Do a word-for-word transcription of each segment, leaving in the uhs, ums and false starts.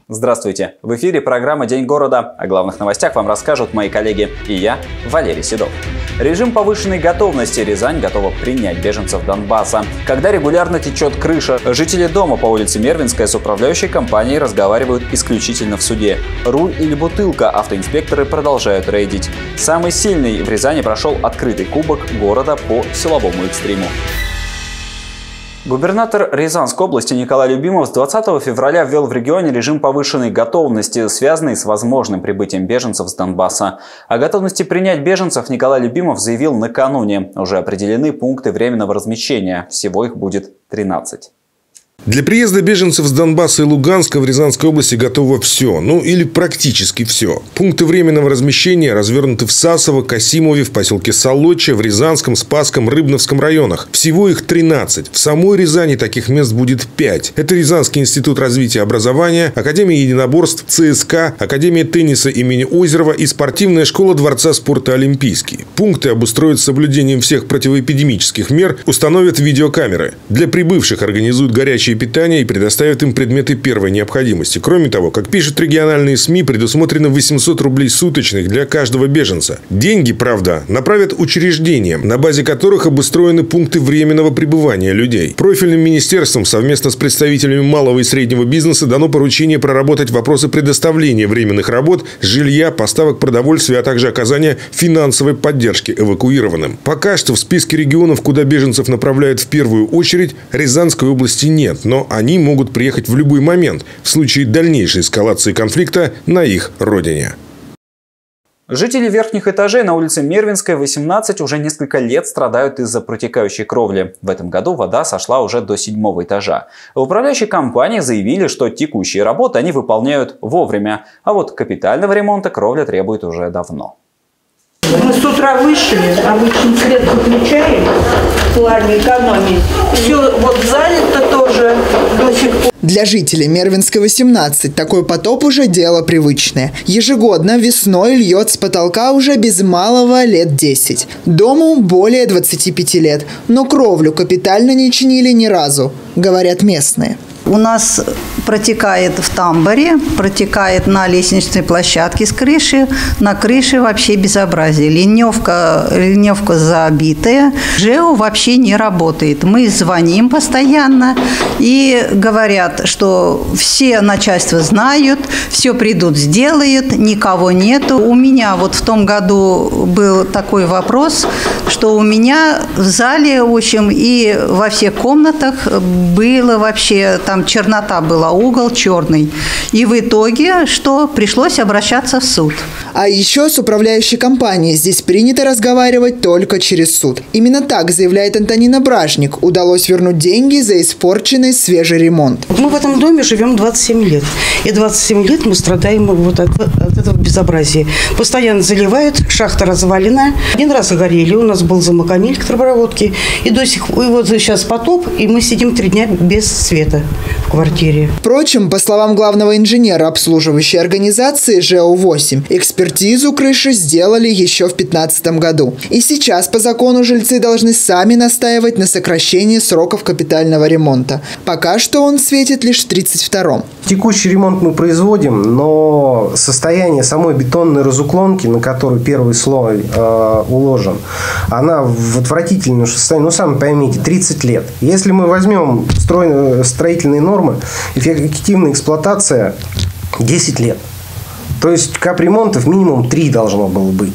Здравствуйте! В эфире программа «День города». О главных новостях вам расскажут мои коллеги и я, Валерий Седов. Режим повышенной готовности. Рязань готова принять беженцев Донбасса. Когда регулярно течет крыша, жители дома по улице Мервинская с управляющей компанией разговаривают исключительно в суде. Руль или бутылка, автоинспекторы продолжают рейдить. Самый сильный в Рязани прошел открытый кубок города по силовому экстриму. Губернатор Рязанской области Николай Любимов с двадцатого февраля ввел в регионе режим повышенной готовности, связанный с возможным прибытием беженцев с Донбасса. О готовности принять беженцев Николай Любимов заявил накануне. Уже определены пункты временного размещения. Всего их будет тринадцать. Для приезда беженцев с Донбасса и Луганска в Рязанской области готово все, ну или практически все. Пункты временного размещения развернуты в Сасово, Касимове, в поселке Солодче, в Рязанском, Спасском, Рыбновском районах. Всего их тринадцать. В самой Рязани таких мест будет пять. Это Рязанский институт развития образования, Академия единоборств, ЦСКА, Академия тенниса имени Озерова и спортивная школа Дворца спорта «Олимпийский». Пункты обустроят с соблюдением всех противоэпидемических мер, установят видеокамеры. Для прибывших организуют горячие питания и предоставят им предметы первой необходимости. Кроме того, как пишут региональные СМИ, предусмотрено восемьсот рублей суточных для каждого беженца. Деньги, правда, направят учреждениям, на базе которых обустроены пункты временного пребывания людей. Профильным министерством совместно с представителями малого и среднего бизнеса дано поручение проработать вопросы предоставления временных работ, жилья, поставок продовольствия, а также оказания финансовой поддержки эвакуированным. Пока что в списке регионов, куда беженцев направляют в первую очередь, Рязанской области нет. Но они могут приехать в любой момент в случае дальнейшей эскалации конфликта на их родине. Жители верхних этажей на улице Мервинская, восемнадцать, уже несколько лет страдают из-за протекающей кровли. В этом году вода сошла уже до седьмого этажа. В управляющей компании заявили, что текущие работы они выполняют вовремя, а вот капитального ремонта кровля требует уже давно. Мы с утра вышли, обычно свет выключаем в плане экономии. Все вот занято тоже до сих пор. Для жителей Мервинской, восемнадцать, такой потоп уже дело привычное. Ежегодно весной льет с потолка уже без малого лет десять. Дому более двадцати пяти лет, но кровлю капитально не чинили ни разу, говорят местные. У нас протекает в тамбуре, протекает на лестничной площадке с крыши. На крыше вообще безобразие. Ливневка, ливневка забитая. ЖЭО вообще не работает. Мы звоним постоянно и говорят, что все начальства знают, все придут, сделают, никого нету. У меня вот в том году был такой вопрос, что у меня в зале, в общем, и во всех комнатах было вообще там чернота была, угол черный. И в итоге, что пришлось обращаться в суд. А еще с управляющей компанией здесь принято разговаривать только через суд. Именно так, заявляет Антонина Бражник, удалось вернуть деньги за испорченный свежий ремонт. Мы в этом доме живем двадцать семь лет. И двадцать семь лет мы страдаем вот от, от этого безобразия. Постоянно заливают, шахта развалена. Один раз горели, у нас был замокамель электропроводки. И до сих пор, и вот сейчас потоп, и мы сидим три дня без света в квартире. Впрочем, по словам главного инженера обслуживающей организации ЖЭО восемь, экспертизу крыши сделали еще в две тысячи пятнадцатом году. И сейчас по закону жильцы должны сами настаивать на сокращении сроков капитального ремонта. Пока что он светит лишь в тридцать втором. Текущий ремонт мы производим, но состояние самой бетонной разуклонки, на которую первый слой э, уложен, она в отвратительном состоянии. Ну, сами поймите, тридцать лет. Если мы возьмем строй, строительные нормы, эффективная эксплуатация десять лет. То есть капремонтов минимум три должно было быть.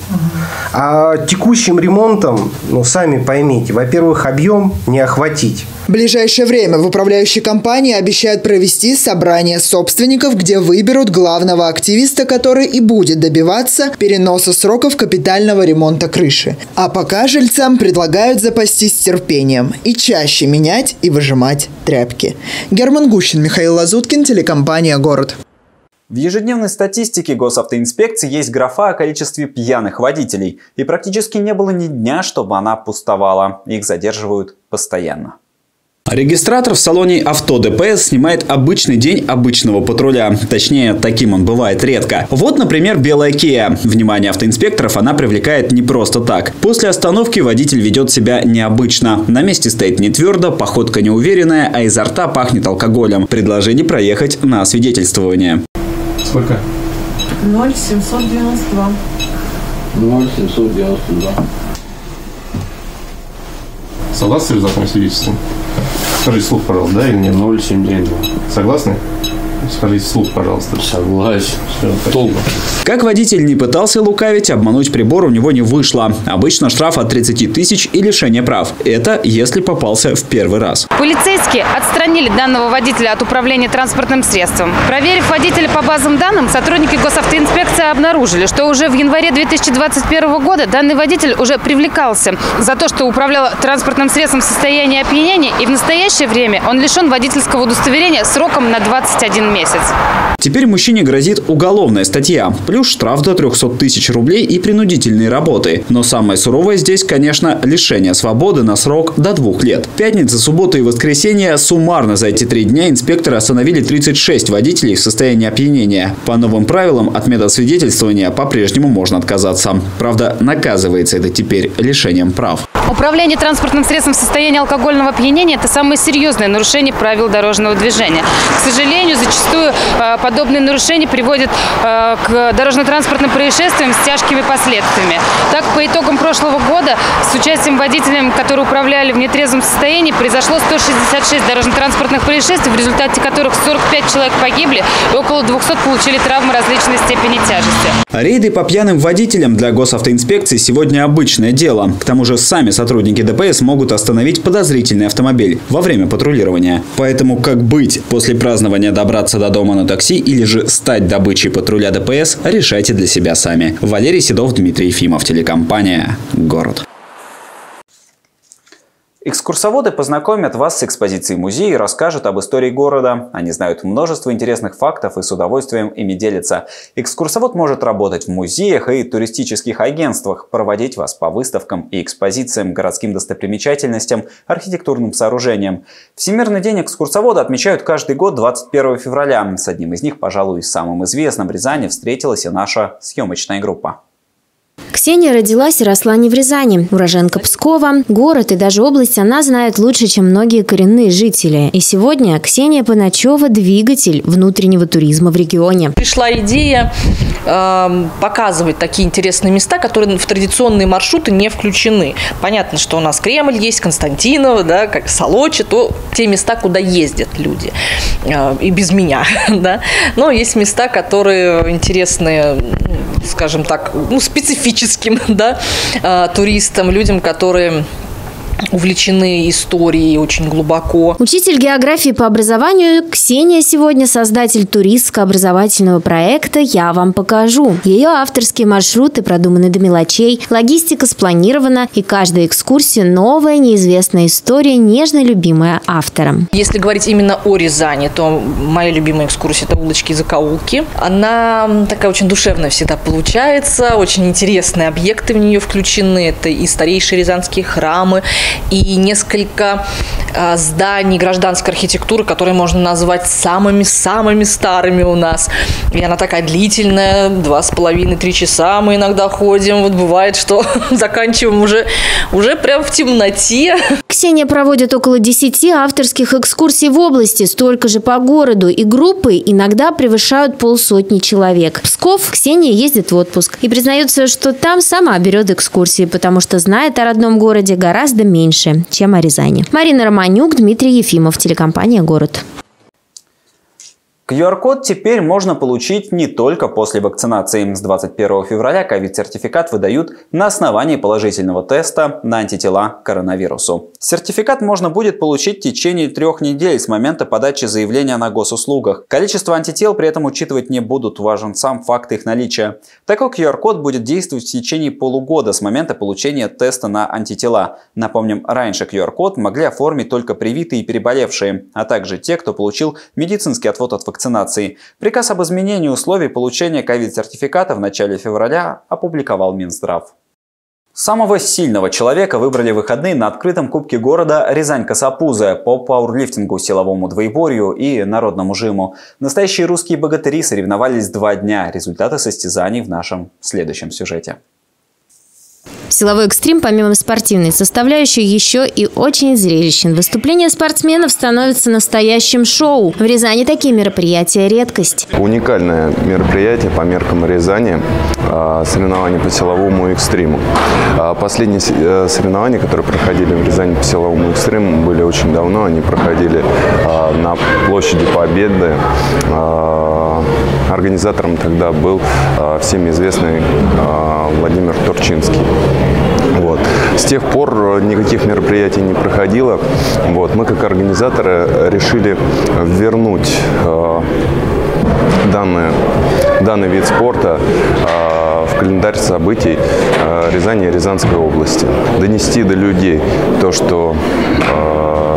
А текущим ремонтом, ну, сами поймите, во-первых, объем не охватить. В ближайшее время в управляющей компании обещают провести собрание собственников, где выберут главного активиста, который и будет добиваться переноса сроков капитального ремонта крыши. А пока жильцам предлагают запастись терпением и чаще менять и выжимать тряпки. Герман Гущин, Михаил Лазуткин, телекомпания «Город». В ежедневной статистике госавтоинспекции есть графа о количестве пьяных водителей. И практически не было ни дня, чтобы она пустовала. Их задерживают постоянно. Регистратор в салоне авто ДПС снимает обычный день обычного патруля. Точнее, таким он бывает редко. Вот, например, белая Kia. Внимание автоинспекторов она привлекает не просто так. После остановки водитель ведет себя необычно. На месте стоит не твердо, походка неуверенная, а изо рта пахнет алкоголем. Предложение проехать на освидетельствование. Сколько? ноль семьсот девяносто два. ноль семьсот девяносто два. Согласны с результатом свидетельства? Скажите вслух, пожалуйста, да или нет? ноль семь девять два. Согласны? Скажите вслух, пожалуйста. Согласен. Все, толку. Как водитель не пытался лукавить, обмануть прибор у него не вышло. Обычно штраф от тридцати тысяч и лишение прав. Это если попался в первый раз. Полицейские отстранили данного водителя от управления транспортным средством. Проверив водителя по базам данных, сотрудники госавтоинспекции обнаружили, что уже в январе две тысячи двадцать первого года данный водитель уже привлекался за то, что управлял транспортным средством в состоянии опьянения, и в настоящее время он лишен водительского удостоверения сроком на двадцать один месяц. Теперь мужчине грозит уголовная статья, плюс штраф до трёхсот тысяч рублей и принудительные работы. Но самое суровое здесь, конечно, лишение свободы на срок до двух лет. Пятница, суббота и воскресенье суммарно за эти три дня инспекторы остановили тридцать шесть водителей в состоянии опьянения. По новым правилам от медосвидетельствования по-прежнему можно отказаться. Правда, наказывается это теперь лишением прав. Управление транспортным средством в состоянии алкогольного опьянения – это самое серьезное нарушение правил дорожного движения. К сожалению, зачастую э, подобные нарушения приводят э, к дорожно-транспортным происшествиям с тяжкими последствиями. Так, по итогам прошлого года с участием водителей, которые управляли в нетрезвом состоянии, произошло сто шестьдесят шесть дорожно-транспортных происшествий, в результате которых сорок пять человек погибли и около двухсот получили травмы различной степени тяжести. Рейды по пьяным водителям для госавтоинспекции сегодня обычное дело. К тому же сами сотрудники ДПС могут остановить подозрительный автомобиль во время патрулирования. Поэтому как быть? После празднования добраться до дома на такси или же стать добычей патруля ДПС, решайте для себя сами. Валерий Седов, Дмитрий Ефимов, телекомпания «Город». Экскурсоводы познакомят вас с экспозицией музея и расскажут об истории города. Они знают множество интересных фактов и с удовольствием ими делятся. Экскурсовод может работать в музеях и туристических агентствах, проводить вас по выставкам и экспозициям, городским достопримечательностям, архитектурным сооружениям. Всемирный день экскурсовода отмечают каждый год двадцать первого февраля. С одним из них, пожалуй, самым известным в Рязани встретилась и наша съемочная группа. Ксения родилась и росла не в Рязани. Уроженка Пскова. Город и даже область она знает лучше, чем многие коренные жители. И сегодня Ксения Паначева – двигатель внутреннего туризма в регионе. Пришла идея э, показывать такие интересные места, которые в традиционные маршруты не включены. Понятно, что у нас Кремль есть, Константиново, да, как Солочи, то те места, куда ездят люди. Э, и без меня. Да? Но есть места, которые интересны, скажем так, ну, специфическим, да, туристам, людям, которые увлечены историей очень глубоко. Учитель географии по образованию Ксения сегодня создатель туристско-образовательного проекта «Я вам покажу». Ее авторские маршруты продуманы до мелочей, логистика спланирована, и каждая экскурсия – новая, неизвестная история, нежно любимая автором. Если говорить именно о Рязани, то моя любимая экскурсия – это улочки и закоулки. Она такая очень душевная всегда получается, очень интересные объекты в нее включены. Это и старейшие рязанские храмы, и несколько э, зданий гражданской архитектуры, которые можно назвать самыми-самыми старыми у нас. И она такая длительная, два с половиной-три часа мы иногда ходим. Вот бывает, что заканчиваем уже, уже прям в темноте. Ксения проводит около десяти авторских экскурсий в области, столько же по городу, и группы иногда превышают полсотни человек. В Псков Ксения ездит в отпуск и признается, что там сама берет экскурсии, потому что знает о родном городе гораздо меньше, чем о Рязани. Марина Романюк, Дмитрий Ефимов, телекомпания «Город». ку ар код теперь можно получить не только после вакцинации. С двадцать первого февраля ковид-сертификат выдают на основании положительного теста на антитела к коронавирусу. Сертификат можно будет получить в течение трех недель с момента подачи заявления на госуслугах. Количество антител при этом учитывать не будут, важен сам факт их наличия. Такой ку ар код будет действовать в течение полугода с момента получения теста на антитела. Напомним, раньше ку ар код могли оформить только привитые и переболевшие, а также те, кто получил медицинский отвод от вакцинации. вакцинации. Приказ об изменении условий получения ковид-сертификата в начале февраля опубликовал Минздрав. Самого сильного человека выбрали в выходные на открытом кубке города Рязань-Косопузы по пауэрлифтингу, силовому двоеборью и народному жиму. Настоящие русские богатыри соревновались два дня. Результаты состязаний в нашем следующем сюжете. Силовой экстрим, помимо спортивной составляющей, еще и очень зрелищен. Выступления спортсменов становятся настоящим шоу. В Рязани такие мероприятия – редкость. Уникальное мероприятие по меркам Рязани – соревнования по силовому экстриму. Последние соревнования, которые проходили в Рязани по силовому экстриму, были очень давно. Они проходили на площади Победы. Организатором тогда был всем известный Владимир Турчинский. Вот. С тех пор никаких мероприятий не проходило. Вот. Мы, как организаторы, решили вернуть э, данный, данный вид спорта э, в календарь событий э, Рязани и Рязанской области. Донести до людей то, что э,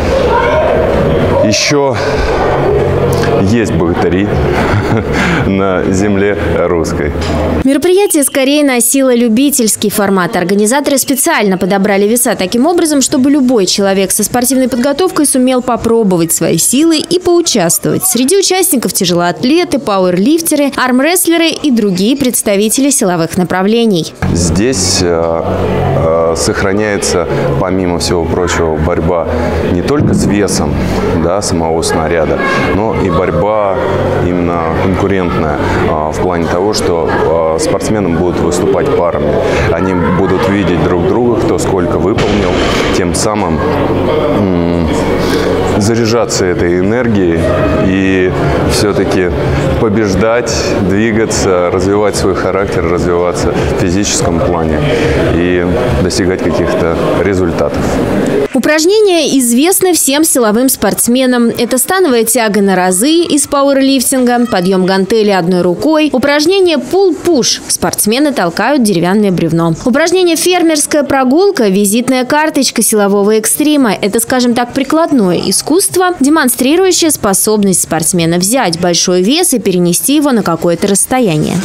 еще есть богатыри на земле русской. Мероприятие скорее носило любительский формат. Организаторы специально подобрали веса таким образом, чтобы любой человек со спортивной подготовкой сумел попробовать свои силы и поучаствовать. Среди участников тяжелоатлеты, пауэрлифтеры, армрестлеры и другие представители силовых направлений. Здесь э, э, сохраняется, помимо всего прочего, борьба не только с весом, да, самого снаряда, но и борьба именно конкурентная э, в плане того, что э, спортсмены будут выступать парами. Они будут видеть друг друга, кто сколько выполнил, тем самым м- заряжаться этой энергией и все-таки побеждать, двигаться, развивать свой характер, развиваться в физическом плане и достигать каких-то результатов. Упражнения известны всем силовым спортсменам. Это становая тяга на разы из пауэрлифтинга, подъем гантели одной рукой, упражнение пул-пуш. Спортсмены толкают деревянное бревно. Упражнение фермерская прогулка, визитная карточка силового экстрима. Это, скажем так, прикладное искусство, демонстрирующее способность спортсмена взять большой вес и перенести его на какое-то расстояние.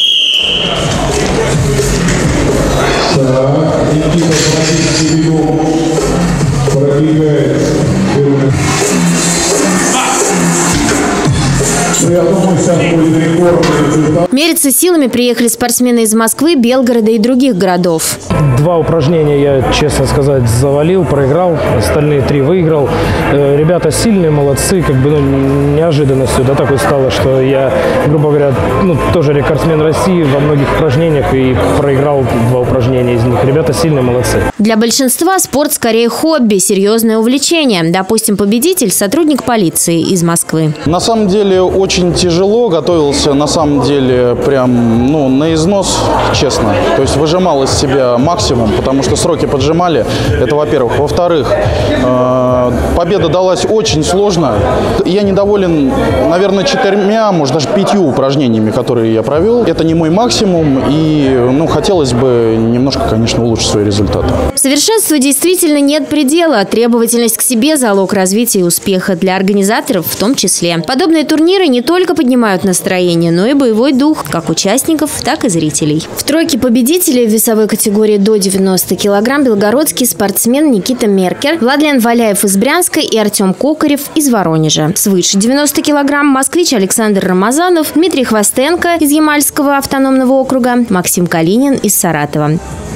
Мериться силами приехали спортсмены из Москвы, Белгорода и других городов. Два упражнения я, честно сказать, завалил, проиграл, остальные три выиграл. Ребята сильные, молодцы, как бы ну, неожиданностью да, такой стало, что я, грубо говоря, ну, тоже рекордсмен России во многих упражнениях и проиграл два упражнения из них. Ребята сильные, молодцы. Для большинства спорт скорее хобби, серьезное увлечение. Допустим, победитель – сотрудник полиции из Москвы. На самом деле очень тяжело, готовился на самом деле прям ну, на износ, честно. То есть выжимал из себя максимум, потому что сроки поджимали. Это во-первых. Во-вторых, э, победа далась очень сложно. Я недоволен, наверное, четырьмя, может даже пятью упражнениями, которые я провел. Это не мой максимум, и ну, хотелось бы немножко, конечно, улучшить свои результаты. Совершенству действительно нет предела. Требовательность к себе – залог развития и успеха для организаторов в том числе. Подобные турниры не только поднимают настроение, но и боевой дух как участников, так и зрителей. В тройке победителей в весовой категории до девяноста килограмм белгородский спортсмен Никита Меркер, Владлен Валяев из Брянска и Артем Кокарев из Воронежа. Свыше девяноста килограмм москвич Александр Рамазанов, Дмитрий Хвостенко из Ямальского автономного округа, Максим Калинин из Саратова.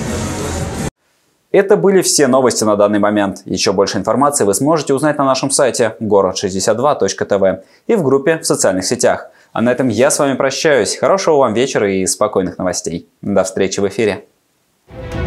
Это были все новости на данный момент. Еще больше информации вы сможете узнать на нашем сайте город шестьдесят два точка тв и в группе в социальных сетях. А на этом я с вами прощаюсь. Хорошего вам вечера и спокойных новостей. До встречи в эфире.